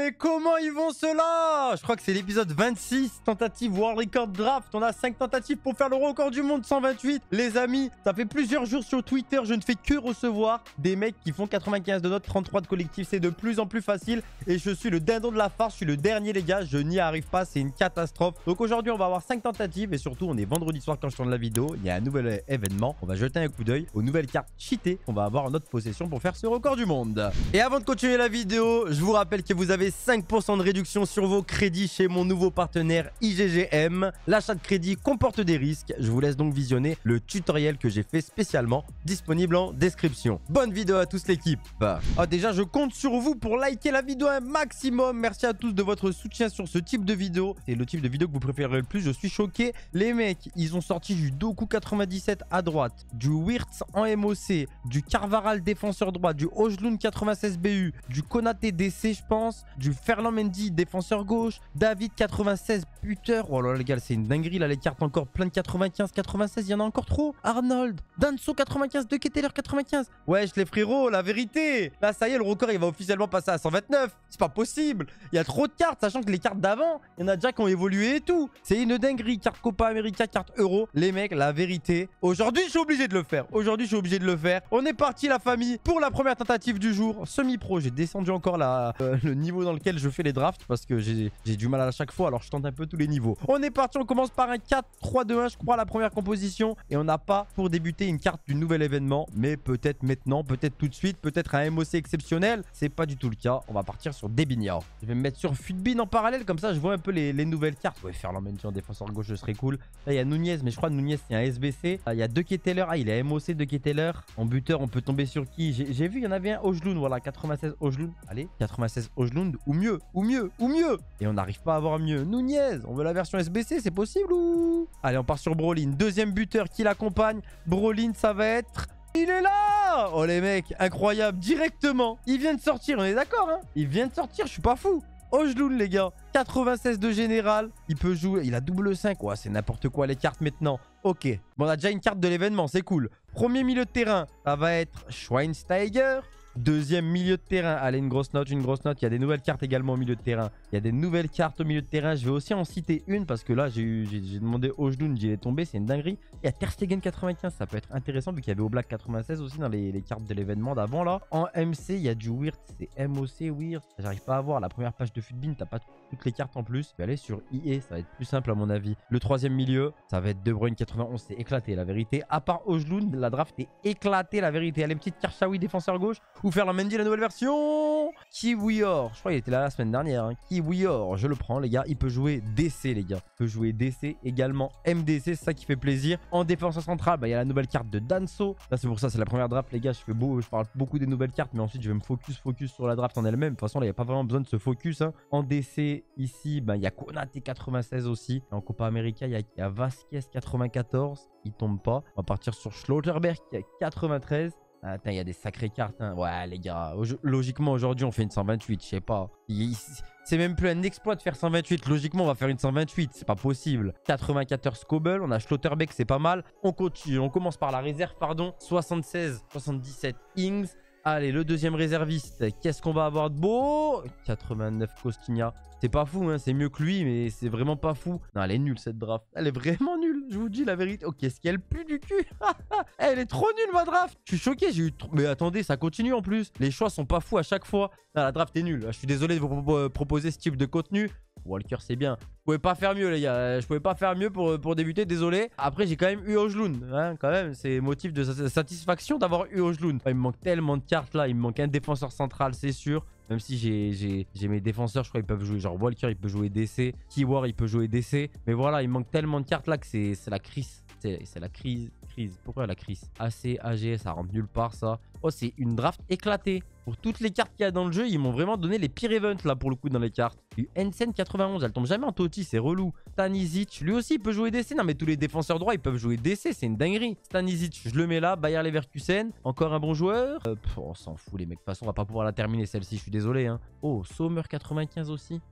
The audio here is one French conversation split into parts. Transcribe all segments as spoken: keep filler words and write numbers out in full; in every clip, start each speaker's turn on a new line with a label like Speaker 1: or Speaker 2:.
Speaker 1: mais comment ils vont ceux-là? Je crois que c'est l'épisode vingt-six, tentative World Record Draft. On a cinq tentatives pour faire le record du monde cent vingt-huit. Les amis, ça fait plusieurs jours sur Twitter, je ne fais que recevoir des mecs qui font quatre-vingt-quinze de notes, trente-trois de collectif. C'est de plus en plus facile et je suis le dindon de la farce. Je suis le dernier, les gars. Je n'y arrive pas, c'est une catastrophe. Donc aujourd'hui, on va avoir cinq tentatives et surtout, on est vendredi soir quand je tourne la vidéo. Il y a un nouvel événement. On va jeter un coup d'œil aux nouvelles cartes cheatées qu'on va avoir en notre possession pour faire ce record du monde. Et avant de continuer la vidéo, je vous rappelle que vous avez cinq pour cent de réduction sur vos crédits chez mon nouveau partenaire I G G M. L'achat de crédit comporte des risques. Je vous laisse donc visionner le tutoriel que j'ai fait spécialement, disponible en description. Bonne vidéo à tous l'équipe. Oh, déjà, je compte sur vous pour liker la vidéo un maximum. Merci à tous de votre soutien sur ce type de vidéo. C'est le type de vidéo que vous préférez le plus. Je suis choqué. Les mecs, ils ont sorti du Doku quatre-vingt-dix-sept à droite, du Wirtz en M O C, du Carvaral défenseur droit, du Ojlund quatre-vingt-seize B U, du Konaté D C, je pense, du Ferland Mendy défenseur gauche, David quatre-vingt-seize buteur. Oh là là, les gars, c'est une dinguerie là, les cartes encore plein de quatre-vingt-quinze, quatre-vingt-seize, il y en a encore trop. Arnold, Danso quatre-vingt-quinze, De Ketteler quatre-vingt-quinze. Wesh les frérots, la vérité. Là, ça y est, le record il va officiellement passer à cent vingt-neuf. C'est pas possible. Il y a trop de cartes, sachant que les cartes d'avant, il y en a déjà qui ont évolué et tout. C'est une dinguerie. Carte Copa América, carte Euro. Les mecs, la vérité. Aujourd'hui, je suis obligé de le faire. Aujourd'hui, je suis obligé de le faire. On est parti, la famille, pour la première tentative du jour. Semi-pro. J'ai descendu encore la, euh, le niveau dans lequel je fais les drafts parce que j'ai du mal à chaque fois. Alors, je tente un peu tous les niveaux. On est parti. On commence par un quatre trois deux un, je crois, la première composition. Et on n'a pas, pour débuter, une carte du nouvel événement. Mais peut-être maintenant, peut-être tout de suite, peut-être un M O C exceptionnel. C'est pas du tout le cas. On va partir sur Debinia. Je vais me mettre sur Futbin en parallèle. Comme ça, je vois un peu les, les nouvelles cartes. Ouais, faire l'emmène en défenseur gauche, ce serait cool. Là, il y a Nunez, mais je crois que Nunez, c'est un S B C. Là, il y a De Ketteler. Ah, il est M O C, De Ketteler. En buteur, on peut tomber sur qui? J'ai vu, il y en avait un Ojlund. Voilà, quatre-vingt-seize Ojlund. Allez, quatre-vingt-seize Ojlund. Ou mieux, ou mieux, ou mieux. Et on n'arrive pas à avoir mieux. Nunez, on veut la version S B C, c'est possible ou? Allez, on part sur Brolin. Deuxième buteur qui l'accompagne. Brolin, ça va être... Il est là! Oh les mecs, incroyable, directement. Il vient de sortir, on est d'accord, hein? Il vient de sortir, je suis pas fou. Ojlund, les gars, quatre-vingt-seize de général. Il peut jouer, il a double cinq. Ouais, c'est n'importe quoi les cartes maintenant. Ok, bon, on a déjà une carte de l'événement, c'est cool. Premier milieu de terrain, ça va être Schweinsteiger. Deuxième milieu de terrain, allez, une grosse note, une grosse note. Il y a des nouvelles cartes également au milieu de terrain. Il y a des nouvelles cartes au milieu de terrain. Je vais aussi en citer une parce que là, j'ai demandé Ojlund, j'y ai tombé, c'est une dinguerie. Il y a Ter Stegen quatre-vingt-quinze, ça peut être intéressant vu qu'il y avait Oblak quatre-vingt-seize aussi dans les, les cartes de l'événement d'avant là. En M C, il y a du Wirtz, c'est M O C Wirtz. J'arrive pas à voir la première page de Futbin, t'as pas toutes les cartes en plus. Je vais aller sur I E, ça va être plus simple à mon avis. Le troisième milieu, ça va être De Bruyne quatre-vingt-onze, c'est éclaté la vérité. À part Ojlund, la draft est éclatée la vérité. Allez, petite Karchaoui défenseur gauche ou faire la Mendy la nouvelle version. Kiwior, je crois qu'il était là la semaine dernière. Hein. Kiwior, je le prends les gars. Il peut jouer D C les gars. Il peut jouer D C également M D C, c'est ça qui fait plaisir. En défenseur central, bah, il y a la nouvelle carte de Danso. Là c'est pour ça, c'est la première draft les gars. Je fais beau, je parle beaucoup des nouvelles cartes, mais ensuite je vais me focus focus sur la draft en elle-même. De toute façon là, il n'y a pas vraiment besoin de se focus. Hein. En D C ici, bah, il y a Konaté quatre-vingt-seize aussi. En Copa América, il y a, il y a Vasquez quatre-vingt-quatorze. Il tombe pas. On va partir sur Schlotterberg qui a quatre-vingt-treize. Attends, il y a des sacrées cartes. Hein. Ouais, les gars. Logiquement, aujourd'hui, on fait une cent vingt-huit. Je sais pas. C'est même plus un exploit de faire cent vingt-huit. Logiquement, on va faire une cent vingt-huit. C'est pas possible. quatre-vingt-quatorze Kobel. On a Schlotterbeck. C'est pas mal. On continue. On commence par la réserve, pardon. soixante-seize, soixante-dix-sept Ings. Allez, le deuxième réserviste. Qu'est-ce qu'on va avoir de beau? quatre-vingt-neuf Costinha. C'est pas fou, hein. C'est mieux que lui, mais c'est vraiment pas fou. Non, elle est nulle, cette draft. Elle est vraiment nulle. Je vous dis la vérité. Oh, qu'est-ce qu'elle pue du cul. Elle est trop nulle, ma draft. Je suis choqué. J'ai eu trop... Mais attendez, ça continue en plus. Les choix sont pas fous à chaque fois. Non, la draft est nulle. Je suis désolé de vous proposer ce type de contenu. Walker, c'est bien. Je pouvais pas faire mieux, les gars. Je pouvais pas faire mieux pour, pour débuter, désolé. Après, j'ai quand même eu Ojlund. Hein, quand même, c'est motif de satisfaction d'avoir eu Ojlund. Il me manque tellement de cartes là. Il me manque un défenseur central, c'est sûr. Même si j'ai mes défenseurs, je crois qu'ils peuvent jouer. Genre Walker, il peut jouer D C. Kiwar, il peut jouer D C. Mais voilà, il me manque tellement de cartes là que c'est la crise. C'est la crise. crise. Pourquoi la crise? A C, A G, ça rentre nulle part ça. Oh, c'est une draft éclatée. Pour toutes les cartes qu'il y a dans le jeu, ils m'ont vraiment donné les pires events là pour le coup dans les cartes. Il y a eu Hensen quatre-vingt-onze, elle tombe jamais en Toti, c'est relou. Stanisic, lui aussi il peut jouer D C. Non mais tous les défenseurs droits ils peuvent jouer D C, c'est une dinguerie. Stanisic, je le mets là. Bayer Leverkusen, encore un bon joueur. Euh, pff, on s'en fout les mecs, de toute façon on va pas pouvoir la terminer celle-ci, je suis désolé. Hein. Oh, Sommer quatre-vingt-quinze aussi.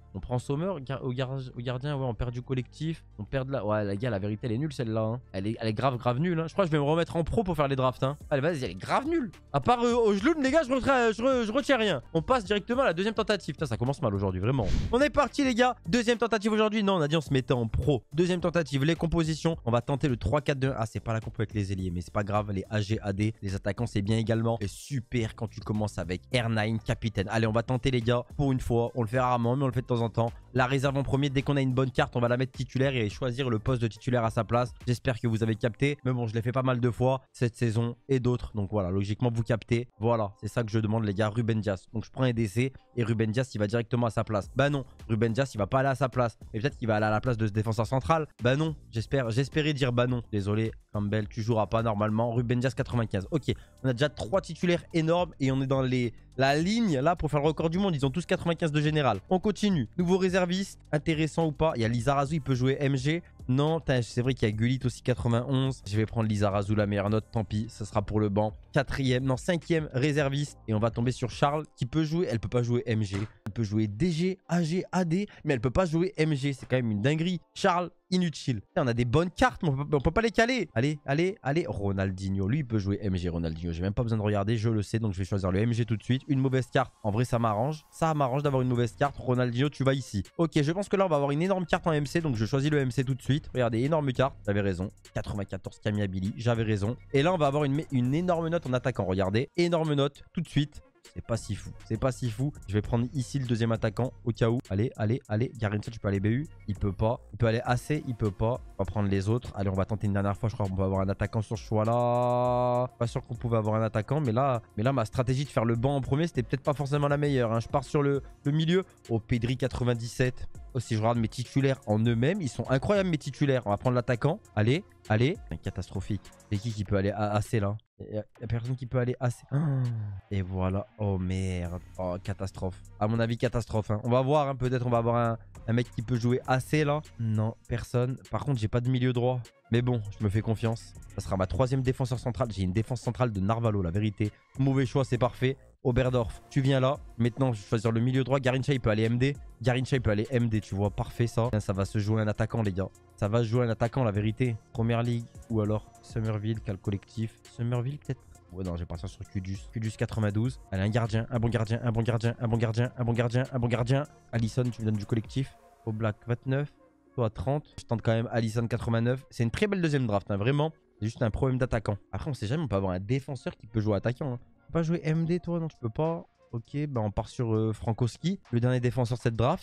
Speaker 1: On prend Sommer au, gar au, gar au gardien. Ouais, on perd du collectif. On perd de la... Ouais, la gars, la vérité, elle est nulle celle-là. Hein. Elle, est, elle est grave, grave nulle. Hein. Je crois que je vais me remettre en pro pour faire les drafts. Hein. Allez, vas-y, elle est grave nulle. À part euh, au geloun, les gars, je, retire, je, re je retiens rien. On passe directement à la deuxième tentative. Putain, ça commence mal aujourd'hui, vraiment. On est parti, les gars. Deuxième tentative aujourd'hui. Non, on a dit on se mettait en pro. Deuxième tentative, les compositions. On va tenter le trois quatre deux. Ah, c'est pas la compo avec les ailiers, mais c'est pas grave. Les A G, A D, les attaquants, c'est bien également. Et super quand tu commences avec R neuf, capitaine. Allez, on va tenter, les gars. Pour une fois, on le fait rarement, mais on le fait de temps en temps. La réserve en premier. Dès qu'on a une bonne carte, on va la mettre titulaire et choisir le poste de titulaire à sa place. J'espère que vous avez capté. Mais bon, je l'ai fait pas mal de fois cette saison et d'autres. Donc voilà, logiquement, vous captez. Voilà, c'est ça que je demande, les gars. Ruben Dias. Donc je prends un D C et Ruben Dias, il va directement à sa place. Bah non, Ruben Dias, il va pas aller à sa place. Et peut-être qu'il va aller à la place de ce défenseur central. Bah non, j'espère, j'espérais dire bah non. Désolé, Campbell, tu joueras pas normalement. Ruben Dias quatre-vingt-quinze. Ok, on a déjà trois titulaires énormes et on est dans les... la ligne là pour faire le record du monde. Ils ont tous quatre-vingt-quinze de général. On continue. Nouveau réserviste, intéressant ou pas. Il y a Lizarazu, il peut jouer M G. Non, c'est vrai qu'il y a Gullit aussi quatre-vingt-onze. Je vais prendre Lizarazu, la meilleure note, tant pis, ça sera pour le banc. Quatrième, non, cinquième réserviste. Et on va tomber sur Charles qui peut jouer. Elle peut pas jouer M G. Elle peut jouer D G, A G, A D, mais elle peut pas jouer M G. C'est quand même une dinguerie. Charles, inutile. On a des bonnes cartes, mais on peut, on peut pas les caler. Allez, allez, allez. Ronaldinho, lui, il peut jouer M G. Ronaldinho, j'ai même pas besoin de regarder, je le sais, donc je vais choisir le M G tout de suite. Une mauvaise carte, en vrai, ça m'arrange. Ça m'arrange d'avoir une mauvaise carte. Ronaldinho, tu vas ici. Ok, je pense que là, on va avoir une énorme carte en M C, donc je choisis le M C tout de suite. Regardez, énorme carte. J'avais raison. quatre-vingt-quatorze Kamiabili, j'avais raison. Et là, on va avoir une, une énorme note en attaquant. Regardez, énorme note tout de suite. C'est pas si fou. C'est pas si fou. Je vais prendre ici le deuxième attaquant au cas où. Allez, allez, allez. Garincha, tu peux aller B U. Il peut pas. Il peut aller A C. Il peut pas. On va prendre les autres. Allez, on va tenter une dernière fois. Je crois qu'on va avoir un attaquant sur ce choix-là. Pas sûr qu'on pouvait avoir un attaquant. Mais là, mais là ma stratégie de faire le banc en premier, c'était peut-être pas forcément la meilleure. Hein. Je pars sur le, le milieu. Oh, Pedri quatre-vingt-dixsept. Oh, si je regarde mes titulaires en eux-mêmes, ils sont incroyables, mes titulaires. On va prendre l'attaquant. Allez, allez. Catastrophique. C'est qui qui peut aller à A C là? Il n'y a personne qui peut aller assez. Et voilà. Oh merde. Oh, catastrophe. À mon avis, catastrophe. Hein. On va voir. Hein. Peut-être on va avoir un, un mec qui peut jouer assez là. Non, personne. Par contre, j'ai pas de milieu droit. Mais bon, je me fais confiance. Ça sera ma troisième défenseur centrale. J'ai une défense centrale de Narvalo, la vérité. Mauvais choix, c'est parfait. Oberdorf, tu viens là. Maintenant, je vais choisir le milieu droit. Garincha, il peut aller M D. Garincha, il peut aller M D, tu vois. Parfait, ça. Ça va se jouer un attaquant, les gars. Ça va se jouer un attaquant, la vérité. Première ligue. Ou alors Summerville, quel collectif. Summerville, peut-être. Ouais, non, je vais partir sur Kudus. Kudus quatre-vingt-douze. Allez, un gardien, un bon gardien, un bon gardien, un bon gardien, un bon gardien, un bon gardien. Alisson, tu me donnes du collectif. Au Black, vingt-neuf. Toi, trente. Je tente quand même Alisson, quatre-vingt-neuf. C'est une très belle deuxième draft, hein, vraiment. C'est juste un problème d'attaquant. Après, on sait jamais, on peut avoir un défenseur qui peut jouer attaquant. Hein. Tu peux pas jouer M D, toi? Non, tu peux pas. Ok, bah on part sur euh, Frankowski, le dernier défenseur de cette draft.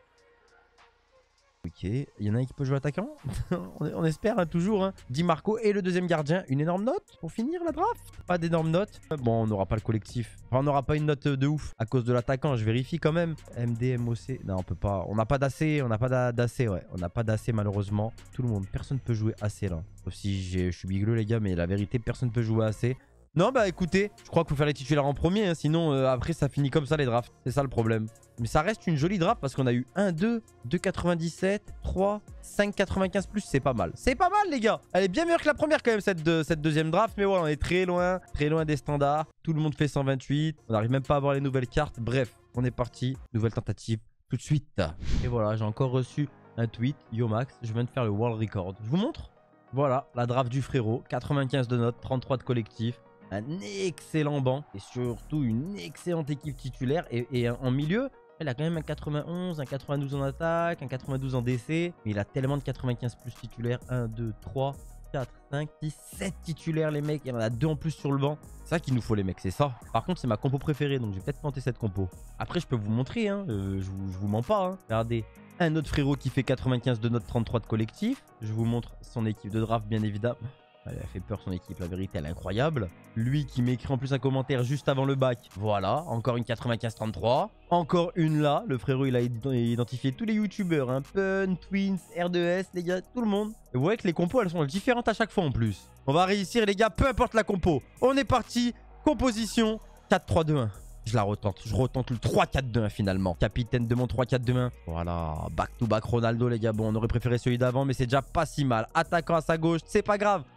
Speaker 1: Ok, il y en a un qui peut jouer attaquant. on, on espère, hein, toujours. Hein. Di Marco et le deuxième gardien. Une énorme note pour finir la draft. Pas d'énorme note. Bon, on n'aura pas le collectif. Enfin, on n'aura pas une note de ouf à cause de l'attaquant. Je vérifie quand même. M D, M O C. Non, on peut pas. On n'a pas d'A C. On n'a pas d'A C, ouais. On n'a pas d'A C, malheureusement. Tout le monde. Personne ne peut jouer A C, là. Sauf si je suis bigleux, les gars. Mais la vérité, personne ne peut jouer A C. Non, bah écoutez, je crois qu'il faut faire les titulaires en premier, hein, sinon euh, après ça finit comme ça les drafts. C'est ça le problème. Mais ça reste une jolie draft parce qu'on a eu un, deux, deux quatre-vingt-dix-sept, trois, cinq quatre-vingt-quinze plus, c'est pas mal. C'est pas mal les gars. Elle est bien meilleure que la première quand même cette, de, cette deuxième draft, mais voilà, on est très loin, très loin des standards. Tout le monde fait cent vingt-huit, on n'arrive même pas à avoir les nouvelles cartes. Bref, on est parti, nouvelle tentative tout de suite. Et voilà, j'ai encore reçu un tweet, Yo Max, je viens de faire le world record. Je vous montre. Voilà, la draft du frérot, quatre-vingt-quinze de notes, trente-trois de collectif. Un excellent banc et surtout une excellente équipe titulaire. Et, et en milieu, il a quand même un quatre-vingt-onze, un quatre-vingt-douze en attaque, un quatre-vingt-douze en D C. Mais il a tellement de quatre-vingt-quinze plus titulaires. un, deux, trois, quatre, cinq, six, sept titulaires les mecs. Il y en a deux en plus sur le banc. C'est ça qu'il nous faut les mecs, c'est ça. Par contre, c'est ma compo préférée. Donc je vais peut-être tenter cette compo. Après, je peux vous montrer. Hein, euh, je, vous, je vous mens pas. Hein. Regardez. Un autre frérot qui fait quatre-vingt-quinze de notes, trente-trois de collectif. Je vous montre son équipe de draft bien évidemment. Elle a fait peur son équipe, la vérité elle est incroyable. Lui qui m'écrit en plus un commentaire juste avant le bac. Voilà, encore une quatre-vingt-quinze trente-trois. Encore une là, le frérot il a identifié tous les youtubeurs. Hein. Pun, Twins, R deux S, les gars, tout le monde. Et vous voyez que les compos elles sont différentes à chaque fois en plus. On va réussir les gars, peu importe la compo. On est parti, composition quatre trois deux un. Je la retente, je retente le trois quatre deux un finalement. Capitaine de mon trois quatre deux un. Voilà, back to back Ronaldo les gars. Bon, on aurait préféré celui d'avant, mais c'est déjà pas si mal. Attaquant à sa gauche, c'est pas grave.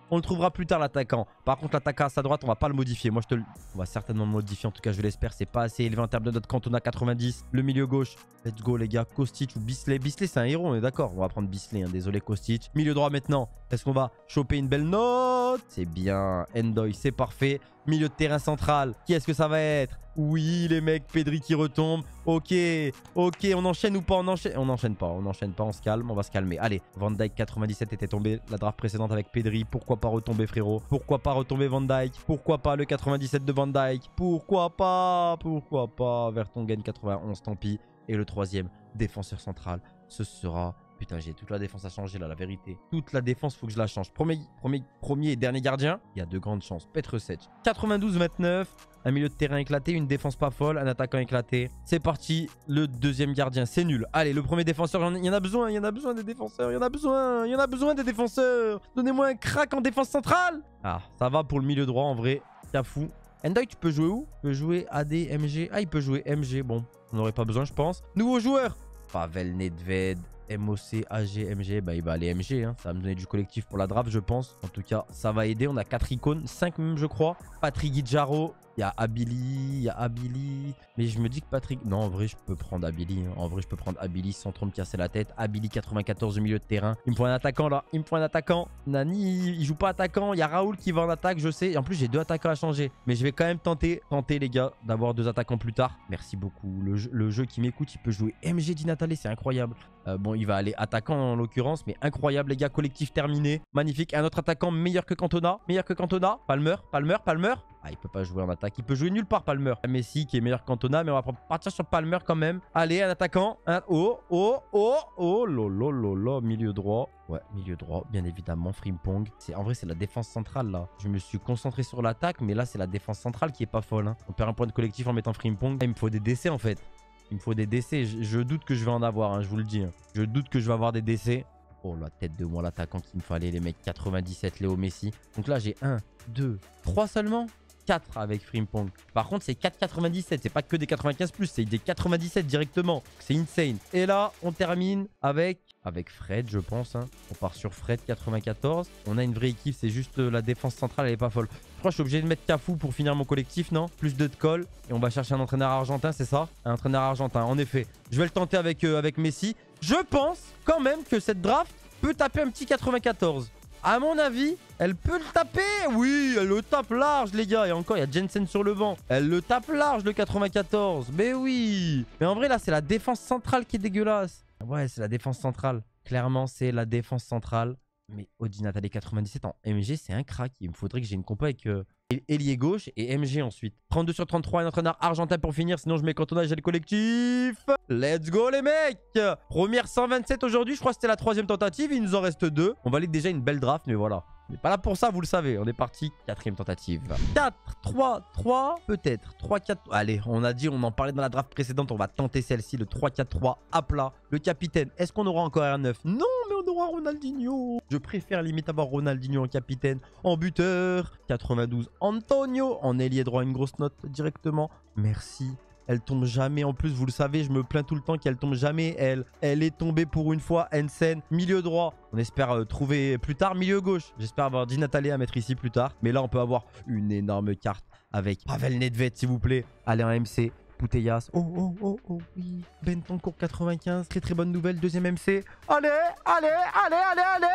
Speaker 1: On le trouvera plus tard, l'attaquant. Par contre, l'attaquant à sa droite, on va pas le modifier. Moi, je te le... On va certainement le modifier. En tout cas, je l'espère. C'est pas assez élevé en termes de notre Cantona quatre-vingt-dix. Le milieu gauche. Let's go, les gars. Kostic ou Bisley. Bisley, c'est un héros, on est d'accord. On va prendre Bisley. Hein. Désolé, Kostic. Milieu droit maintenant. Est-ce qu'on va choper une belle note? C'est bien. Endoy, c'est parfait. Milieu de terrain central. Qui est-ce que ça va être? Oui, les mecs. Pedri qui retombe. Ok. Ok. On enchaîne ou pas? On enchaîne. On enchaîne pas. On enchaîne pas. On se calme. On va se calmer. Allez. Van Dijk quatre-vingt-dix-sept était tombé la draft précédente avec Pedri. Pourquoi pas retomber, frérot? Pourquoi pas retomber Van Dijk? Pourquoi pas le quatre-vingt-dix-sept de Van Dijk? Pourquoi pas? Pourquoi pas? Vertonghen quatre-vingt-onze, tant pis. Et le troisième, défenseur central, ce sera... Putain, j'ai toute la défense à changer là, la vérité. Toute la défense, faut que je la change. Premier, premier, premier et dernier gardien, il y a de grandes chances. Petrosec. quatre-vingt-douze vingt-neuf, un milieu de terrain éclaté, une défense pas folle, un attaquant éclaté. C'est parti, le deuxième gardien, c'est nul. Allez, le premier défenseur, il y en a besoin, il y en a besoin des défenseurs, il y en a besoin, il y en a besoin des défenseurs. Donnez-moi un crack en défense centrale. Ah, ça va pour le milieu droit en vrai. Cafou. Endoy, tu peux jouer où? Tu peux jouer A D, M G. Ah, il peut jouer M G. Bon, on n'aurait pas besoin, je pense. Nouveau joueur. Pavel Nedved. M O C, A G, M G, bah il va aller M G, hein. Ça va me donner du collectif pour la draft, je pense. En tout cas, ça va aider. On a quatre icônes, cinq même, je crois. Patrick Guidjaro, il y a Abili, il y a Abili. Mais je me dis que Patrick... Non, en vrai, je peux prendre Abili. Hein. En vrai, je peux prendre Abili sans trop me casser la tête. Abili quatre-vingt-quatorze au milieu de terrain. Il me faut un attaquant, là. Il me faut un attaquant. Nani, il joue pas attaquant. Il y a Raoul qui va en attaque, je sais. Et en plus, j'ai deux attaquants à changer. Mais je vais quand même tenter, tenter les gars, d'avoir deux attaquants plus tard. Merci beaucoup. Le jeu, le jeu qui m'écoute, il peut jouer M G Di Natale, c'est incroyable. Euh, bon, il va aller attaquant en l'occurrence, mais incroyable, les gars. Collectif terminé. Magnifique. Un autre attaquant meilleur que Cantona. Meilleur que Cantona. Palmer, Palmer, Palmer. Ah, il peut pas jouer en attaque. Il peut jouer nulle part, Palmer. Messi qui est meilleur que Cantona, mais on va partir sur Palmer quand même. Allez, un attaquant. Un... Oh, oh, oh, oh, lolo, lolo, milieu droit. Ouais, milieu droit, bien évidemment. Frimpong. En vrai, c'est la défense centrale, là. Je me suis concentré sur l'attaque, mais là, c'est la défense centrale qui est pas folle. Hein. On perd un point de collectif en mettant Frimpong. Ah, il me faut des décès, en fait. Il me faut des décès. Je, je doute que je vais en avoir, hein, je vous le dis. Hein. Je doute que je vais avoir des décès. Oh, la tête de moi, l'attaquant qu'il me fallait, les mecs. quatre-vingt-dix-sept, Léo Messi. Donc là, j'ai un, deux, trois seulement. quatre avec Frimpong. Par contre, c'est quatre quatre-vingt-dix-sept. C'est pas que des quatre-vingt-quinze plus, c'est des quatre-vingt-dix-sept directement. C'est insane. Et là, on termine avec... Avec Fred, je pense. Hein. On part sur Fred quatre-vingt-quatorze. On a une vraie équipe. C'est juste euh, la défense centrale, elle est pas folle. Je crois que je suis obligé de mettre Cafou pour finir mon collectif, non? Plus de call. Et on va chercher un entraîneur argentin, c'est ça? Un entraîneur argentin, en effet. Je vais le tenter avec, euh, avec Messi. Je pense quand même que cette draft peut taper un petit quatre-vingt-quatorze. À mon avis, elle peut le taper. Oui, elle le tape large, les gars. Et encore, il y a Jensen sur le banc. Elle le tape large, le quatre-vingt-quatorze. Mais oui. Mais en vrai, là, c'est la défense centrale qui est dégueulasse. Ouais, c'est la défense centrale. Clairement, c'est la défense centrale. Mais Di Natale quatre-vingt-dix-sept en M G, c'est un crack. Il me faudrait que j'ai une compo avec euh, ailier gauche et M G ensuite. trente-deux sur trente-trois, un entraîneur argentin pour finir. Sinon, je mets Cantona et j'ai le collectif. Let's go, les mecs. Première cent vingt-sept aujourd'hui. Je crois que c'était la troisième tentative. Il nous en reste deux. On valide déjà une belle draft, mais voilà. On n'est pas là pour ça, vous le savez. On est parti. Quatrième tentative. quatre, trois, trois, peut-être. trois, quatre. Allez, on a dit, on en parlait dans la draft précédente. On va tenter celle-ci, le trois, quatre, trois à plat. Le capitaine, est-ce qu'on aura encore un neuf? Non, mais on aura Ronaldinho. Je préfère limite avoir Ronaldinho en capitaine. En buteur, quatre-vingt-douze. Antonio. En ailier droit, une grosse note directement. Merci. Elle tombe jamais. En plus, vous le savez, je me plains tout le temps qu'elle tombe jamais. Elle, elle est tombée pour une fois. Hansen, milieu droit. On espère euh, trouver plus tard milieu gauche. J'espère avoir Di Natale à mettre ici plus tard. Mais là, on peut avoir une énorme carte avec Pavel Nedved, s'il vous plaît. Allez, en M C. Putellas. Oh, oh, oh, oh, oui. Bentancourt quatre-vingt-quinze. Très, très bonne nouvelle. Deuxième M C. Allez, allez, allez, allez, allez.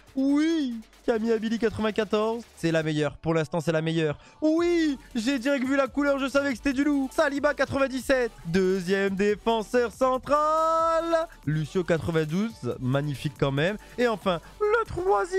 Speaker 1: Oui. Camille Abili quatre-vingt-quatorze. C'est la meilleure. Pour l'instant, c'est la meilleure. Oui. J'ai direct vu la couleur. Je savais que c'était du loup. Saliba quatre-vingt-dix-sept. Deuxième défenseur central. Lucio quatre-vingt-douze. Magnifique quand même. Et enfin, le troisième.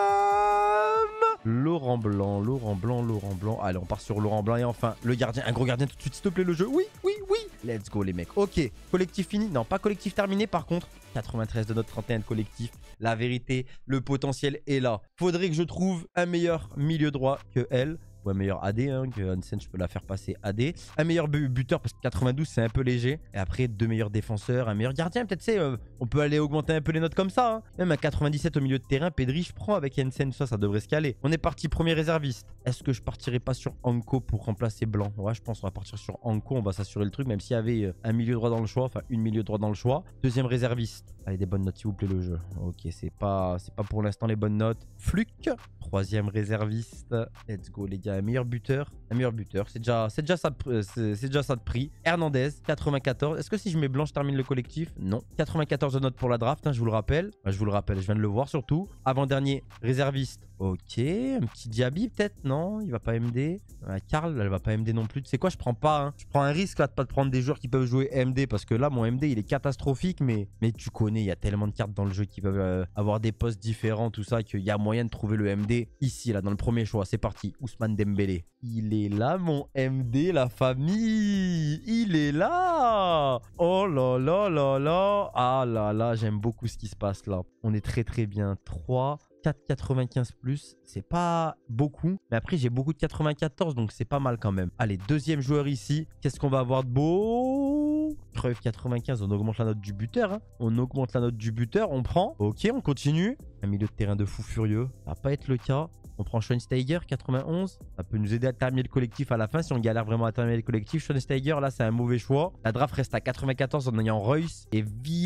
Speaker 1: Laurent Blanc, Laurent Blanc, Laurent Blanc. Allez, on part sur Laurent Blanc. Et enfin, le gardien. Un gros gardien tout de suite, s'il te plaît, le jeu. Oui, oui, oui. Let's go, les mecs. Ok. Collectif fini. Non, pas collectif terminé. Par contre, quatre-vingt-treize de notre trente et un de collectif. La vérité, le potentiel est là. Faudrait que je trouve un meilleur milieu droit que elle. ou un meilleur A D, hein, que Hansen, je peux la faire passer A D. Un meilleur bu buteur parce que quatre-vingt-douze, c'est un peu léger. Et après, deux meilleurs défenseurs, un meilleur gardien. Peut-être, tu sais, euh, on peut aller augmenter un peu les notes comme ça. Hein. Même un quatre-vingt-dix-sept au milieu de terrain, Pedri, je prends avec Hansen, ça, ça devrait se caler. On est parti, premier réserviste. Est-ce que je partirai pas sur Anko pour remplacer Blanc? Ouais, je pense qu'on va partir sur Anko, on va s'assurer le truc, même s'il y avait euh, un milieu droit dans le choix, enfin une milieu droit dans le choix. Deuxième réserviste. Allez, des bonnes notes, s'il vous plaît, le jeu. Ok, c'est pas, c'est pas pour l'instant les bonnes notes. Fluke. Troisième réserviste. Let's go, les gars. Un meilleur buteur. Un meilleur buteur. C'est déjà, c'est déjà, ça de, c'est déjà ça de prix. Hernandez, quatre-vingt-quatorze. Est-ce que si je mets Blanc, je termine le collectif? Non. quatre-vingt-quatorze de notes pour la draft, hein, je vous le rappelle. Enfin, je vous le rappelle, je viens de le voir surtout. Avant-dernier réserviste. Ok, un petit Diaby peut-être, non? Il va pas M D. Euh, Karl, elle va pas M D non plus. Tu sais quoi, je prends pas. Hein. Je prends un risque là de pas de prendre des joueurs qui peuvent jouer M D parce que là, mon M D, il est catastrophique. Mais, mais tu connais, il y a tellement de cartes dans le jeu qui peuvent euh, avoir des postes différents, tout ça, qu'il y a moyen de trouver le M D ici, là, dans le premier choix. C'est parti, Ousmane Dembélé. Il est là, mon M D, la famille. Il est là. Oh là là là là. Ah là là, j'aime beaucoup ce qui se passe là. On est très très bien. trois. quatre quatre-vingt-quinze plus, c'est pas beaucoup. Mais après, j'ai beaucoup de quatre-vingt-quatorze, donc c'est pas mal quand même. Allez, deuxième joueur ici. Qu'est-ce qu'on va avoir de beau? Cruyff quatre-vingt-quinze, on augmente la note du buteur. Hein. On augmente la note du buteur, on prend. Ok, on continue. Un milieu de terrain de fou furieux. Ça va pas être le cas. On prend Schweinsteiger, quatre-vingt-onze. Ça peut nous aider à terminer le collectif à la fin si on galère vraiment à terminer le collectif. Schweinsteiger, là, c'est un mauvais choix. La draft reste à quatre-vingt-quatorze en ayant Reus et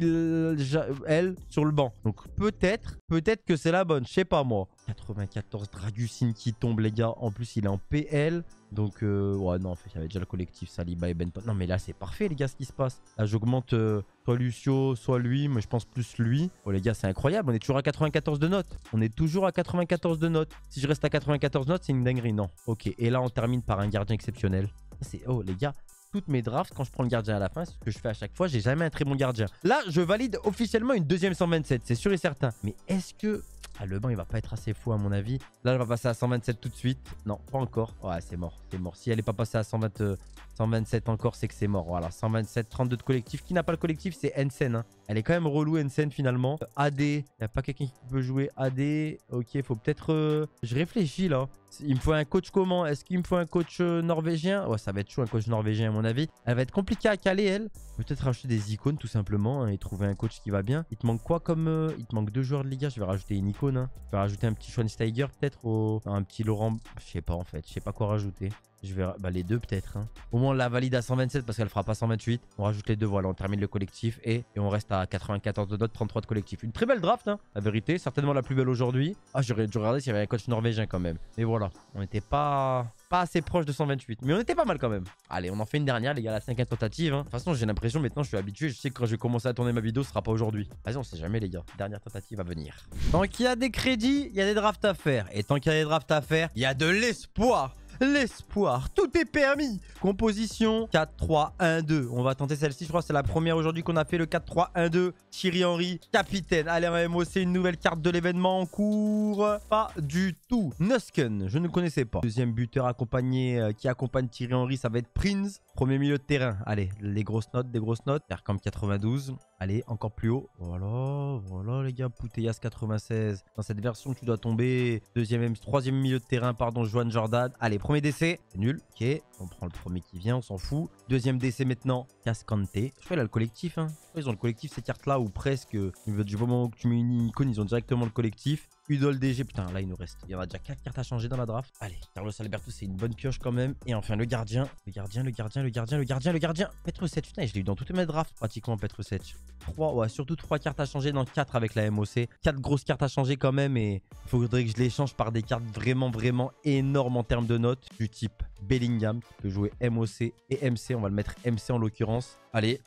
Speaker 1: Viljael sur le banc. Donc peut-être, peut-être que c'est la bonne. Je sais pas moi. quatre-vingt-quatorze, Dragusin qui tombe, les gars. En plus, il est en P L. Donc, euh, ouais, non, en fait, il y avait déjà le collectif, Saliba et Benton. Non, mais là, c'est parfait, les gars, ce qui se passe. Là, j'augmente euh, soit Lucio, soit lui. Mais je pense plus lui. Oh, les gars, c'est incroyable. On est toujours à quatre-vingt-quatorze de notes. On est toujours à quatre-vingt-quatorze de notes. Si je reste à quatre-vingt-quatorze notes, c'est une dinguerie. Non. Ok. Et là, on termine par un gardien exceptionnel. C'est... Oh, les gars. Toutes mes drafts, quand je prends le gardien à la fin, c'est ce que je fais à chaque fois, j'ai jamais un très bon gardien. Là, je valide officiellement une deuxième cent vingt-sept, c'est sûr et certain. Mais est-ce que... Ah, le banc, il va pas être assez fou à mon avis. Là, elle va passer à cent vingt-sept tout de suite. Non, pas encore. Ouais, c'est mort, c'est mort. Si elle est pas passée à cent vingt, euh, cent vingt-sept encore, c'est que c'est mort. Voilà, cent vingt-sept, trente-deux de collectif. Qui n'a pas le collectif, c'est Hansen. Hein. Elle est quand même relou, Hansen, finalement. A D, il n'y a pas quelqu'un qui peut jouer A D. Ok, faut peut-être... Euh... Je réfléchis, là. Il me faut un coach comment? Est-ce qu'il me faut un coach euh, norvégien? Ouais, ça va être chaud, un coach norvégien, à mon avis. Elle va être compliquée à caler, elle. Peut-être rajouter des icônes, tout simplement, hein, et trouver un coach qui va bien. Il te manque quoi comme... Euh... Il te manque deux joueurs de Liga. Je vais rajouter une icône. Hein. Je vais rajouter un petit Schweinsteiger, peut-être. Au... Un petit Laurent... Je sais pas, en fait. Je sais pas quoi rajouter. Je vais... Bah, les deux, peut-être. Hein. Au moins, on la valide à cent vingt-sept parce qu'elle fera pas cent vingt-huit. On rajoute les deux, voilà. On termine le collectif et, et on reste à quatre-vingt-quatorze de notes, trente-trois de collectif. Une très belle draft, hein, la vérité. Certainement la plus belle aujourd'hui. Ah, j'aurais dû regarder s'il y avait un coach norvégien quand même. Mais voilà, on n'était pas... pas assez proche de cent vingt-huit. Mais on était pas mal quand même. Allez, on en fait une dernière, les gars, la cinquième tentative. Hein. De toute façon, j'ai l'impression maintenant, je suis habitué. Je sais que quand je vais commencer à tourner ma vidéo, ce sera pas aujourd'hui. Vas-y, on sait jamais, les gars. Dernière tentative à venir. Tant qu'il y a des crédits, il y a des drafts à faire. Et tant qu'il y a des drafts à faire, il y a de l'espoir. L'espoir, tout est permis. Composition quatre trois un deux. On va tenter celle-ci, je crois que c'est la première aujourd'hui qu'on a fait le quatre trois un deux. Thierry Henry, capitaine. Allez, en M O C, une nouvelle carte de l'événement en cours. Pas du tout. Nusken, je ne connaissais pas. Deuxième buteur accompagné, euh, qui accompagne Thierry Henry, ça va être Prince. Premier milieu de terrain. Allez, les grosses notes, des grosses notes. Comme quatre-vingt-douze. Allez, encore plus haut. Voilà, voilà les gars. Putellas quatre-vingt-seize. Dans cette version, tu dois tomber. Deuxième, troisième milieu de terrain, pardon, Joan Jordan. Allez, premier décès. C'est nul. Ok, on prend le premier qui vient, on s'en fout. Deuxième décès maintenant. Cascante. Je crois qu'il a le collectif. Hein. Ils ont le collectif, ces cartes-là, ou presque. Du moment que tu mets une icône, ils ont directement le collectif. Udol D G, putain, là il nous reste. Il y en a déjà quatre cartes à changer dans la draft. Allez, Carlos Alberto, c'est une bonne pioche quand même. Et enfin, le gardien. Le gardien, le gardien, le gardien, le gardien, le gardien. Petrusec, putain, je l'ai eu dans toutes mes drafts pratiquement, Petrusec. trois, ouais, surtout trois cartes à changer dans quatre avec la M O C. quatre grosses cartes à changer quand même. Et il faudrait que je les change par des cartes vraiment, vraiment énormes en termes de notes. Du type Bellingham, qui peut jouer M O C et M C. On va le mettre M C en l'occurrence. Allez.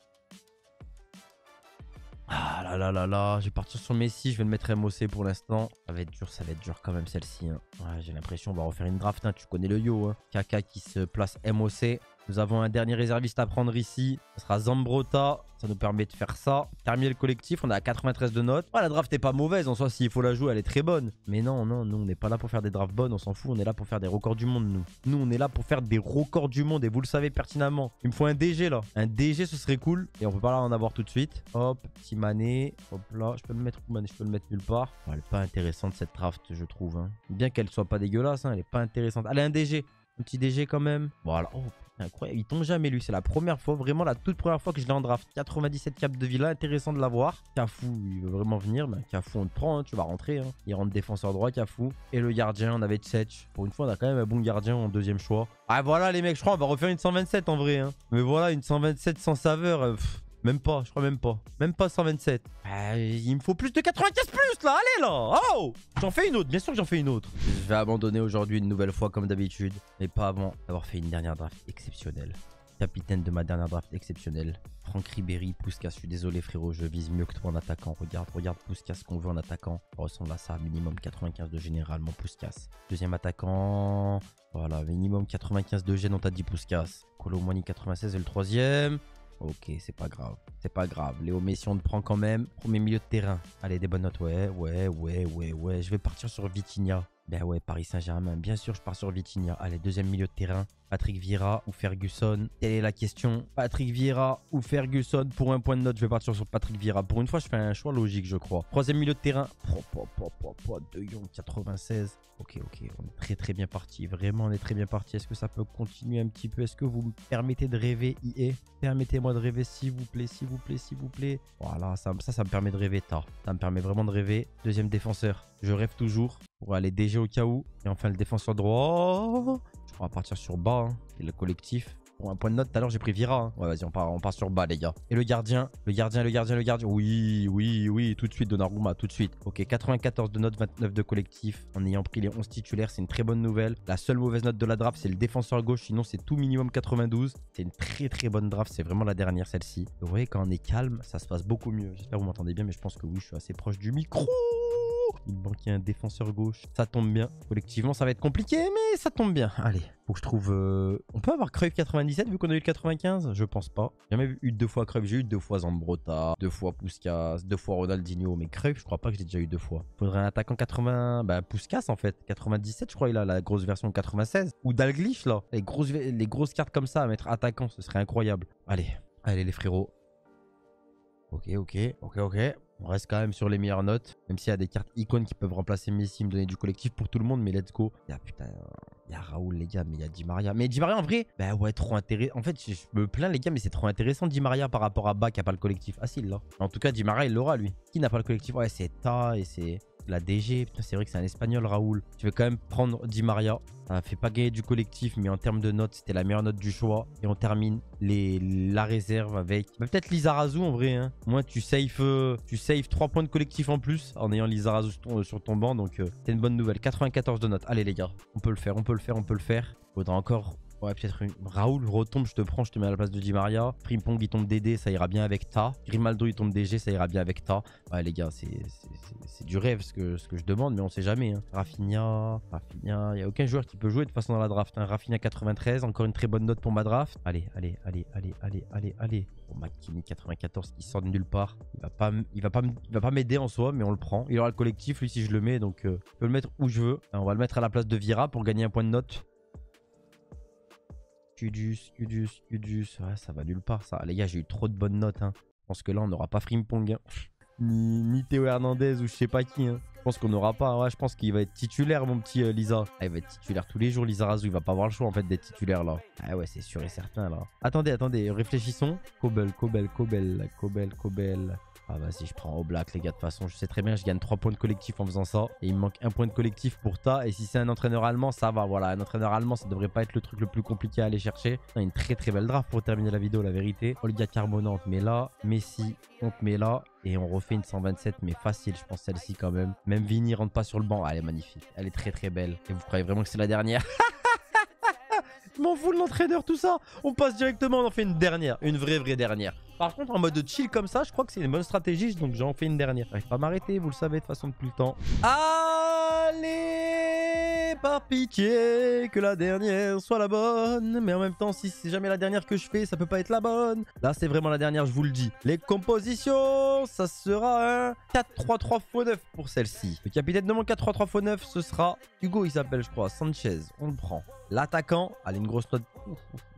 Speaker 1: Ah là là là là, je vais partir sur Messi, je vais le mettre M O C pour l'instant. Ça va être dur, ça va être dur quand même celle-ci. Hein. Ouais, j'ai l'impression on va refaire une draft, hein. Tu connais le yo. Hein. Kaka qui se place M O C. Nous avons un dernier réserviste à prendre ici. Ce sera Zambrota. Ça nous permet de faire ça. Terminer le collectif. On est à quatre-vingt-treize de notes. Oh, la draft n'est pas mauvaise. En soi, s'il faut la jouer, elle est très bonne. Mais non, non, nous, on n'est pas là pour faire des drafts bonnes. On s'en fout. On est là pour faire des records du monde, nous. Nous, on est là pour faire des records du monde. Et vous le savez pertinemment. Il me faut un D G, là. Un D G, ce serait cool. Et on peut pas là en avoir tout de suite. Hop, petit Mané. Hop là. Je peux le mettre où, Mané? Je peux le mettre nulle part. Oh, elle est pas intéressante, cette draft, je trouve. Hein. Bien qu'elle soit pas dégueulasse. Hein. Elle est pas intéressante. Allez, un D G. Un petit D G quand même. Voilà. Oh, putain, incroyable. Il tombe jamais, lui. C'est la première fois, vraiment la toute première fois que je l'ai en draft. quatre-vingt-dix-sept cap de Villa. Intéressant de l'avoir. Cafou, il veut vraiment venir. Mais Cafou, on te prend. Hein, tu vas rentrer. Hein. Il rentre défenseur droit, Cafou. Et le gardien, on avait Tsetch. Pour une fois, on a quand même un bon gardien en deuxième choix. Ah, voilà, les mecs. Je crois on va refaire une cent vingt-sept en vrai. Hein. Mais voilà, une cent vingt-sept sans saveur. Euh, pff. Même pas, je crois même pas. Même pas cent vingt-sept. Euh, il me faut plus de quatre-vingt-quinze plus là, allez là. Oh, j'en fais une autre, bien sûr que j'en fais une autre. Je vais abandonner aujourd'hui une nouvelle fois comme d'habitude. Mais pas avant d'avoir fait une dernière draft exceptionnelle. Capitaine de ma dernière draft exceptionnelle. Franck Ribéry, Puskas. Je suis désolé frérot, je vise mieux que toi en attaquant. Regarde, regarde Puskas qu'on veut en attaquant. Ça ressemble à ça, minimum quatre-vingt-quinze de général, mon Puskas. Deuxième attaquant. Voilà, minimum quatre-vingt-quinze de gène, on t'a dit Puskas. Colomani quatre-vingt-seize et le troisième. Ok, c'est pas grave. C'est pas grave. Léo Messi, on te prend quand même. Premier milieu de terrain. Allez, des bonnes notes. Ouais, ouais, ouais, ouais, ouais. Je vais partir sur Vitinha. Ben ouais, Paris Saint-Germain. Bien sûr, je pars sur Vitinha. Allez, deuxième milieu de terrain. Patrick Vieira ou Ferguson? Telle est la question. Patrick Vieira ou Ferguson? Pour un point de note, je vais partir sur Patrick Vieira. Pour une fois, je fais un choix logique, je crois. Troisième milieu de terrain. Oh, oh, oh, oh, oh, De Jong, quatre-vingt-seize. Ok, ok. On est très, très bien parti. Vraiment, on est très bien parti. Est-ce que ça peut continuer un petit peu? Est-ce que vous me permettez de rêver, I A? Permettez-moi de rêver, s'il vous plaît, s'il vous plaît, s'il vous plaît. Voilà, ça, ça, ça me permet de rêver, ta. Ça me permet vraiment de rêver. Deuxième défenseur. Je rêve toujours. Pour aller D G au cas où. Et enfin, le défenseur droit. On va partir sur bas, hein. Et le collectif. Pour un point de note, tout à l'heure, j'ai pris Vira. Hein. Ouais, vas-y, on part, on part sur bas, les gars. Et le gardien, le gardien, le gardien, le gardien. Oui, oui, oui, tout de suite, Donnarumma, tout de suite. Ok, quatre-vingt-quatorze de note, vingt-neuf de collectif. En ayant pris les onze titulaires, c'est une très bonne nouvelle. La seule mauvaise note de la draft, c'est le défenseur gauche. Sinon, c'est tout minimum quatre-vingt-douze. C'est une très, très bonne draft. C'est vraiment la dernière, celle-ci. Vous voyez, quand on est calme, ça se passe beaucoup mieux. J'espère que vous m'entendez bien, mais je pense que oui, je suis assez proche du micro. Il me manquait un défenseur gauche. Ça tombe bien. Collectivement, ça va être compliqué, mais ça tombe bien. Allez, faut que je trouve... Euh... On peut avoir Cruyff quatre-vingt-dix-sept vu qu'on a eu le quatre-vingt-quinze? Je pense pas. J'ai jamais eu deux fois Cruyff. J'ai eu deux fois Zambrotta, deux fois Puskas, deux fois Ronaldinho. Mais Cruyff, je crois pas que j'ai déjà eu deux fois. Faudrait un attaquant quatre-vingts... Bah, Puskas en fait. quatre-vingt-dix-sept, je crois, il a la grosse version quatre-vingt-seize. Ou Dalglish, là. Les grosses, les grosses cartes comme ça à mettre attaquant, ce serait incroyable. Allez, allez les frérots. Ok, ok, ok, ok. On reste quand même sur les meilleures notes. Même s'il y a des cartes icônes qui peuvent remplacer Messi, me donner du collectif pour tout le monde. Mais let's go. Il y a putain, il y a Raoul, les gars. Mais il y a Di Maria. Mais Di Maria, en vrai, bah ouais, trop intéressant. En fait, je me plains, les gars, mais c'est trop intéressant, Di Maria, par rapport à Bas qui n'a pas le collectif. Ah, si, il l'a. En tout cas, Di Maria, il l'aura, lui. Qui n'a pas le collectif? Ouais, c'est Ta et c'est la D G. Putain, c'est vrai que c'est un espagnol, Raoul. Je vais quand même prendre Di Maria. Ça ne fait pas gagner du collectif, mais en termes de notes, c'était la meilleure note du choix. Et on termine les, la réserve avec bah, peut-être Lizarazu en vrai. Hein. Moi, tu saves, euh, tu saves trois points de collectif en plus en ayant Lizarazu sur ton, sur ton banc. Donc, euh, c'est une bonne nouvelle. quatre-vingt-quatorze de notes. Allez, les gars, on peut le faire, on peut le faire, on peut le faire. Il faudra encore... Ouais, peut-être une... Raoul retombe, je te prends, je te mets à la place de Di Maria. Frimpong, il tombe D D, ça ira bien avec Ta. Grimaldo, il tombe D G, ça ira bien avec Ta. Ouais, les gars, c'est du rêve ce que, ce que je demande, mais on sait jamais. Hein. Rafinha, Rafinha, il n'y a aucun joueur qui peut jouer de toute façon dans la draft. Hein. Rafinha quatre-vingt-treize, encore une très bonne note pour ma draft. Allez, allez, allez, allez, allez, allez, allez. Bon, McKinney quatre-vingt-quatorze qui sort de nulle part. Il va pas, il va pas, il va pas m'aider en soi, mais on le prend. Il aura le collectif, lui, si je le mets, donc euh, je peux le mettre où je veux. On va le mettre à la place de Vira pour gagner un point de note. Kudus, Kudus, Kudus. Ouais, ça va nulle part, ça. Les gars, j'ai eu trop de bonnes notes. Hein. Je pense que là, on n'aura pas Frimpong. Hein. Ni, ni Théo Hernandez ou je sais pas qui. Hein. Je pense qu'on n'aura pas. Ouais, je pense qu'il va être titulaire, mon petit euh, Lisa. Ah, il va être titulaire tous les jours, Lizarazu. Il va pas avoir le choix, en fait, d'être titulaire, là. Ah ouais, c'est sûr et certain, là. Attendez, attendez. Réfléchissons. Kobel, Kobel, Kobel, Kobel, Kobel. Ah vas-y, je prends Oblak, les gars. De toute façon, je sais très bien, je gagne trois points de collectif en faisant ça. Et il me manque un point de collectif pour Ta. Et si c'est un entraîneur allemand, ça va. Voilà, un entraîneur allemand, ça devrait pas être le truc le plus compliqué à aller chercher. On a une très très belle draft pour terminer la vidéo, la vérité. Olga Carmona, on te met là. Messi, on te met là. Et on refait une cent vingt-sept, mais facile, je pense, celle-ci quand même. Même Vini rentre pas sur le banc. Ah, elle est magnifique. Elle est très très belle. Et vous croyez vraiment que c'est la dernière? Je m'en fous de l'entraîneur, tout ça. On passe directement, on en fait une dernière. Une vraie, vraie dernière. Par contre, en mode de chill comme ça, je crois que c'est une bonne stratégie. Donc, j'en fais une dernière. J'arrive pas à m'arrêter, vous le savez, de toute façon, depuis le temps. Allez, par pitié, que la dernière soit la bonne. Mais en même temps, si c'est jamais la dernière que je fais, ça peut pas être la bonne. Là, c'est vraiment la dernière, je vous le dis. Les compositions, ça sera un quatre trois trois x neuf pour celle-ci. Le capitaine de mon quatre trois trois x neuf, ce sera Hugo, il s'appelle, je crois, Sanchez. On le prend. L'attaquant, allez, une grosse note.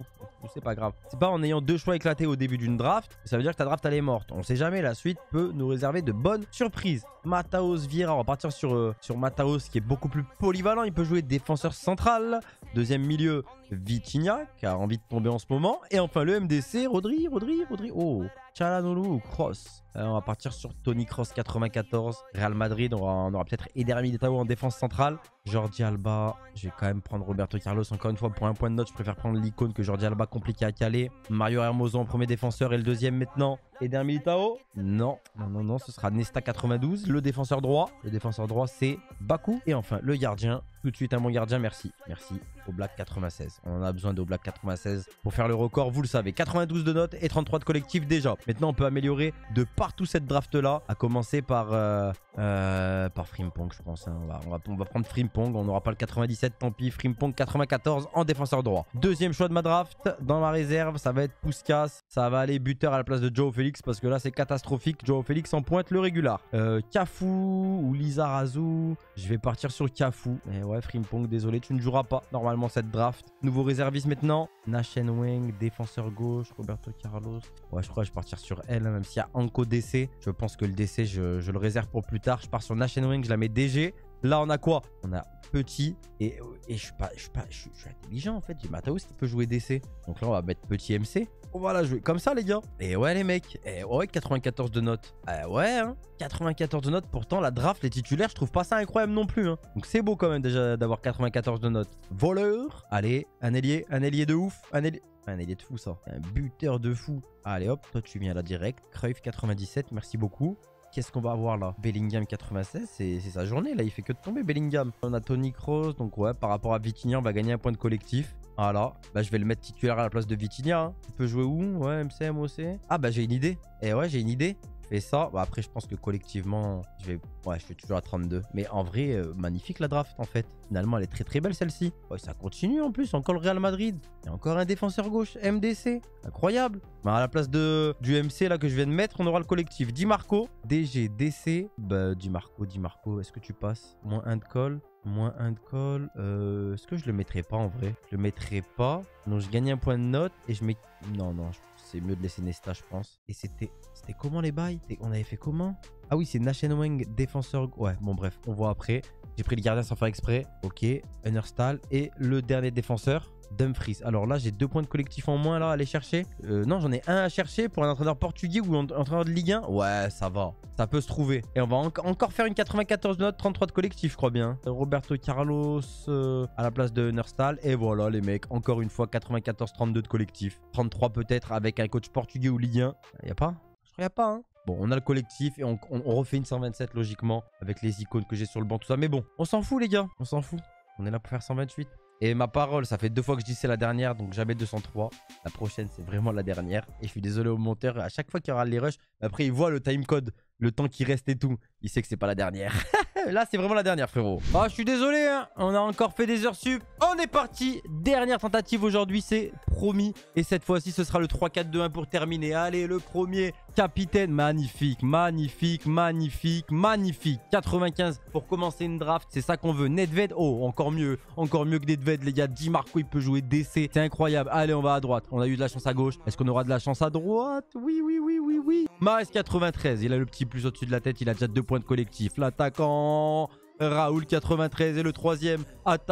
Speaker 1: c'est pas grave. C'est pas en ayant deux choix éclatés au début d'une draft, ça veut dire que ta draft elle est morte. On sait jamais, la suite peut nous réserver de bonnes surprises. Mataos Vieira, on va partir sur, euh, sur Mataos qui est beaucoup plus polyvalent. Il peut jouer défenseur central. Deuxième milieu, Vitinha qui a envie de tomber en ce moment. Et enfin le M D C, Rodri, Rodri, Rodri. Oh, Çalhanoğlu ou Kroos. Euh, on va partir sur Toni Kroos quatre-vingt-quatorze. Real Madrid, on, va, on aura peut-être Eder Militao en défense centrale. Jordi Alba, je vais quand même prendre Roberto Carlos. Encore une fois, pour un point de note, je préfère prendre l'icône que Jordi Alba, compliqué à caler. Mario Hermoso en premier défenseur et le deuxième maintenant. Eder Militao, non, non, non, non, ce sera Nesta quatre-vingt-douze. Le défenseur droit, le défenseur droit c'est Bakou. Et enfin, le gardien, tout de suite un bon gardien, merci. Merci au Black quatre-vingt-seize. On en a besoin de Black quatre-vingt-seize pour faire le record, vous le savez. quatre-vingt-douze de notes et trente-trois de collectif déjà. Maintenant, on peut améliorer de partout cette draft-là, à commencer par, euh, euh, par Frimpong, je pense. Hein. On, va, on, va, on va prendre Frimpong, on n'aura pas le quatre-vingt-dix-sept, tant pis. Frimpong quatre-vingt-quatorze en défenseur droit. Deuxième choix de ma draft, dans ma réserve, ça va être Puskas. Ça va aller buteur à la place de Joao Félix, parce que là, c'est catastrophique. Joao Félix en pointe le régular. Euh, Cafu ou Lizarazu, je vais partir sur Cafu. Et ouais, Frimpong, désolé, tu ne joueras pas normalement cette draft. Nouveau réserviste maintenant. Nashen Weng, défenseur gauche. Roberto Carlos. Ouais, je crois que je vais partir sur elle, hein, même s'il y a Anko D C. Je pense que le D C, je, je le réserve pour plus tard. Je pars sur Nashen Weng, je la mets D G. Là, on a quoi? On a petit et, et je suis pas, je suis pas, je suis, je suis intelligent en fait. J'ai Mataos qui peut jouer D C. Donc là, on va mettre petit M C. On va la jouer comme ça, les gars. Et ouais, les mecs. Et ouais, quatre-vingt-quatorze de notes. Euh, ouais, hein. quatre-vingt-quatorze de notes. Pourtant, la draft, les titulaires, je trouve pas ça incroyable non plus. Hein. Donc c'est beau quand même déjà d'avoir quatre-vingt-quatorze de notes. Voleur. Allez, un ailier, un ailier de ouf. Un ailier. Un ailier de fou, ça. Un buteur de fou. Allez, hop, toi, tu viens là direct. Cruyff quatre-vingt-dix-sept, merci beaucoup. Qu'est-ce qu'on va avoir là? Bellingham quatre-vingt-seize, c'est sa journée là, il fait que de tomber Bellingham. On a Toni Kroos, donc ouais, par rapport à Vitinha, on va gagner un point de collectif. Voilà, bah je vais le mettre titulaire à la place de Vitinha. Hein. Il peut jouer où? Ouais, M C, M O C. Ah bah j'ai une idée. Et ouais, j'ai une idée. Je fais ça. Bah, après, je pense que collectivement, je vais, ouais, je suis toujours à trente-deux. Mais en vrai, euh, magnifique la draft en fait. Finalement, elle est très très belle celle-ci. Ouais, ça continue en plus. Encore le Real Madrid. Il y a encore un défenseur gauche, M D C. Incroyable. Bah, à la place de, du M C là que je viens de mettre, on aura le collectif. Di Marco, D G, D C. Bah, Di Marco, Di Marco, est-ce que tu passes? Moins un de call. Moins un de call. Euh, Est-ce que je le mettrais pas en vrai? Je le mettrais pas. Donc je gagne un point de note et je mets... Non, non, c'est mieux de laisser Nesta, je pense. Et c'était... C'était comment les bails? On avait fait comment? Ah oui, c'est Nashen Weng, défenseur... Ouais, bon bref, on voit après. J'ai pris le gardien sans faire exprès. Ok, Hunnerstall. Et le dernier défenseur, Dumfries. Alors là, j'ai deux points de collectif en moins là à aller chercher. Euh, non, j'en ai un à chercher pour un entraîneur portugais ou un entraîneur de Ligue un. Ouais, ça va. Ça peut se trouver. Et on va en encore faire une quatre-vingt-quatorze notes, trente-trois de collectif, je crois bien. Roberto Carlos euh, à la place de Hunnerstall. Et voilà, les mecs. Encore une fois, quatre-vingt-quatorze trente-deux de collectif. trente-trois peut-être avec un coach portugais ou Ligue un. Y a pas? Je crois y a pas, hein. Bon, on a le collectif et on, on, on refait une cent vingt-sept logiquement avec les icônes que j'ai sur le banc, tout ça. Mais bon, on s'en fout, les gars. On s'en fout. On est là pour faire cent vingt-huit. Et ma parole, ça fait deux fois que je dis c'est la dernière, donc jamais deux cent trois. La prochaine, c'est vraiment la dernière. Et je suis désolé au monteur, à chaque fois qu'il y aura les rushs, après il voit le timecode, le temps qui reste et tout. Il sait que c'est pas la dernière. Là, c'est vraiment la dernière, frérot. Ah, je suis désolé, hein. On a encore fait des heures sup. On est parti. Dernière tentative aujourd'hui, c'est promis. Et cette fois-ci, ce sera le trois quatre deux un pour terminer. Allez, le premier capitaine. Magnifique, magnifique, magnifique, magnifique. quatre-vingt-quinze pour commencer une draft. C'est ça qu'on veut. Nedved. Oh, encore mieux. Encore mieux que Nedved, les gars. Di Marco, il peut jouer D C. C'est incroyable. Allez, on va à droite. On a eu de la chance à gauche. Est-ce qu'on aura de la chance à droite? Oui, oui, oui, oui, oui. Mahrez quatre-vingt-treize. Il a le petit plus au-dessus de la tête. Il a déjà deux points de collectif. L'attaquant Raoul quatre-vingt-treize et le troisième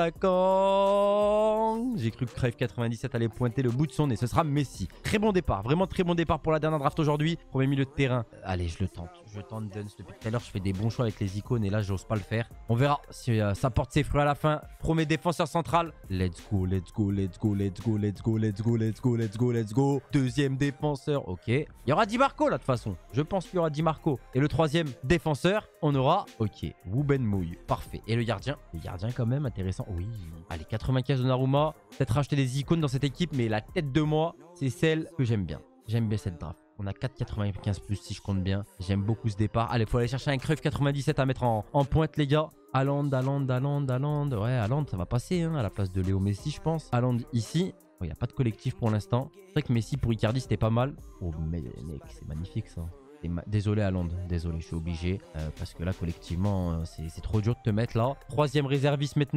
Speaker 1: attaquant. J'ai cru que Cruyff quatre-vingt-dix-sept allait pointer le bout de son nez. Ce sera Messi. Très bon départ. Vraiment très bon départ pour la dernière draft aujourd'hui. Premier milieu de terrain. Allez, je le tente. Je tente Duns. Depuis tout à l'heure, je fais des bons choix avec les icônes et là, j'ose pas le faire. On verra si euh, ça porte ses fruits à la fin. Premier défenseur central. Let's go, let's go, let's go, let's go, let's go, let's go, let's go, let's go, let's go. Deuxième défenseur. Ok. Il y aura Di Marco là de toute façon. Je pense qu'il y aura Di Marco. Et le troisième défenseur, on aura... Ok. Wouben Mouille. Parfait. Et le gardien? Le gardien quand même intéressant. Oui. Allez, quatre-vingt-quinze de Donnarumma. Peut-être racheter des icônes dans cette équipe, mais la tête de moi, c'est celle que j'aime bien. J'aime bien cette draft. On a quatre quatre-vingt-quinze plus si je compte bien. J'aime beaucoup ce départ. Allez, il faut aller chercher un Cruyff quatre-vingt-dix-sept à mettre en, en pointe, les gars. Haaland, Haaland, Haaland, Haaland. Ouais, Haaland, ça va passer hein, à la place de Léo Messi, je pense. Haaland ici. Il oh, n'y a pas de collectif pour l'instant. C'est vrai que Messi pour Icardi, c'était pas mal. Oh, mais mec, c'est magnifique ça. Désolé à Londres, désolé, je suis obligé. Euh, parce que là, collectivement, euh, c'est trop dur de te mettre là. Troisième réserviste maintenant.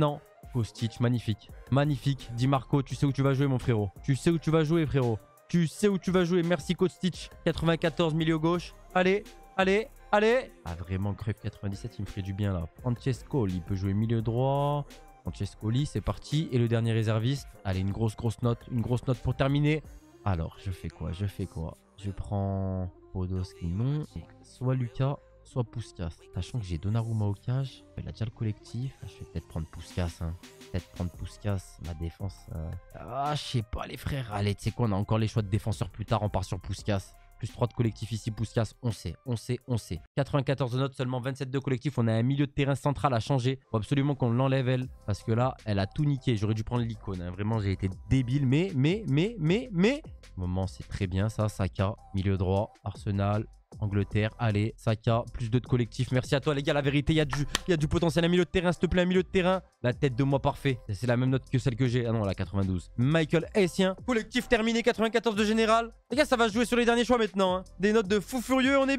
Speaker 1: Kostic, magnifique. Magnifique. Di Marco, tu sais où tu vas jouer, mon frérot. Tu sais où tu vas jouer, frérot. Tu sais où tu vas jouer. Merci, Kostic. quatre-vingt-quatorze, milieu gauche. Allez, allez, allez. Ah, vraiment, Cruyff quatre-vingt-dix-sept, il me ferait du bien, là. Francescoli, il peut jouer milieu droit. Francescoli, c'est parti. Et le dernier réserviste. Allez, une grosse, grosse note. Une grosse note pour terminer. Alors, je fais quoi? Je fais quoi? Je prends Podolski, non. Soit Lucas, soit Puskas. Sachant que j'ai Donnarumma au cage. Il a déjà le collectif. Je vais peut-être prendre Puskas. Hein. Peut-être prendre Puskas. Ma défense. Euh... Ah, je sais pas, les frères. Allez, tu sais quoi? On a encore les choix de défenseurs plus tard. On part sur Puskas. Plus trois de collectif ici, Puskas. On sait, on sait, on sait. quatre-vingt-quatorze de notes, seulement vingt-sept de collectif. On a un milieu de terrain central à changer. Faut absolument qu'on l'enlève, elle. Parce que là, elle a tout niqué. J'aurais dû prendre l'icône. Hein. Vraiment, j'ai été débile. Mais, mais, mais, mais, mais. Au moment, c'est très bien ça. Saka, milieu droit. Arsenal. Angleterre, allez, Saka, plus deux de collectif. Merci à toi, les gars. La vérité, il y a du, il y a du potentiel. Un milieu de terrain, s'il te plaît, un milieu de terrain. La tête de moi, parfait. C'est la même note que celle que j'ai. Ah non, la quatre-vingt-douze. Michael Essien, collectif terminé, quatre-vingt-quatorze de général. Les gars, ça va jouer sur les derniers choix maintenant. Hein. Des notes de fou furieux, on est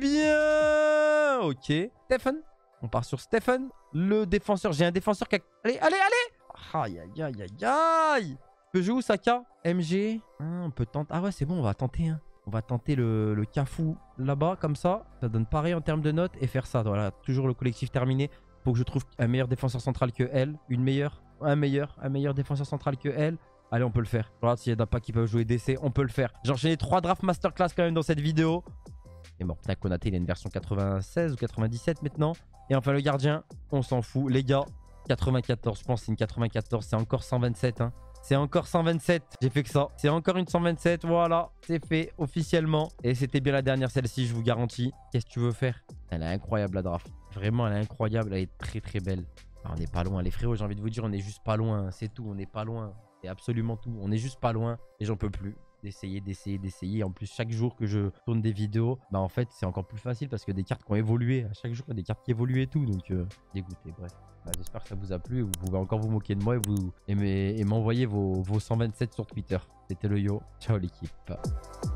Speaker 1: bien. Ok. Stephen, on part sur Stephen. Le défenseur, j'ai un défenseur qui a... Allez, allez, allez. Aïe, aïe, aïe, aïe, aïe. Tu peux jouer où, Saka? M G. Ah, on peut tenter. Ah ouais, c'est bon, on va tenter. Hein. On va tenter le, le Cafou là-bas, comme ça. Ça donne pareil en termes de notes et faire ça. Voilà, toujours le collectif terminé. Faut que je trouve un meilleur défenseur central que elle. Une meilleure, un meilleur, un meilleur défenseur central que elle. Allez, on peut le faire. Regarde s'il y en a pas qui peuvent jouer D C, on peut le faire. J'ai enchaîné trois drafts masterclass quand même dans cette vidéo. Et bon, putain, Konaté, il a une version quatre-vingt-seize ou quatre-vingt-dix-sept maintenant. Et enfin, le gardien, on s'en fout. Les gars, quatre-vingt-quatorze, je pense que c'est une quatre-vingt-quatorze. C'est encore cent vingt-sept, hein. C'est encore cent vingt-sept. J'ai fait que ça. C'est encore une cent vingt-sept. Voilà. C'est fait officiellement. Et c'était bien la dernière, celle-ci, je vous garantis. Qu'est-ce que tu veux faire? Elle est incroyable, la draft. Vraiment, elle est incroyable. Elle est très, très belle. Ah, on n'est pas loin. Les frérots, j'ai envie de vous dire, on n'est juste pas loin. C'est tout. On n'est pas loin. C'est absolument tout. On n'est juste pas loin. Et j'en peux plus. D'essayer, d'essayer, d'essayer. En plus, chaque jour que je tourne des vidéos, bah en fait, c'est encore plus facile parce que des cartes qui ont évolué. À chaque jour, il y a des cartes qui évoluent et tout. Donc, euh, dégoûté. Bref. Bah, j'espère que ça vous a plu. Vous pouvez encore vous moquer de moi et vous et m'envoyer vos, vos cent vingt-sept sur Twitter. C'était le yo. Ciao l'équipe.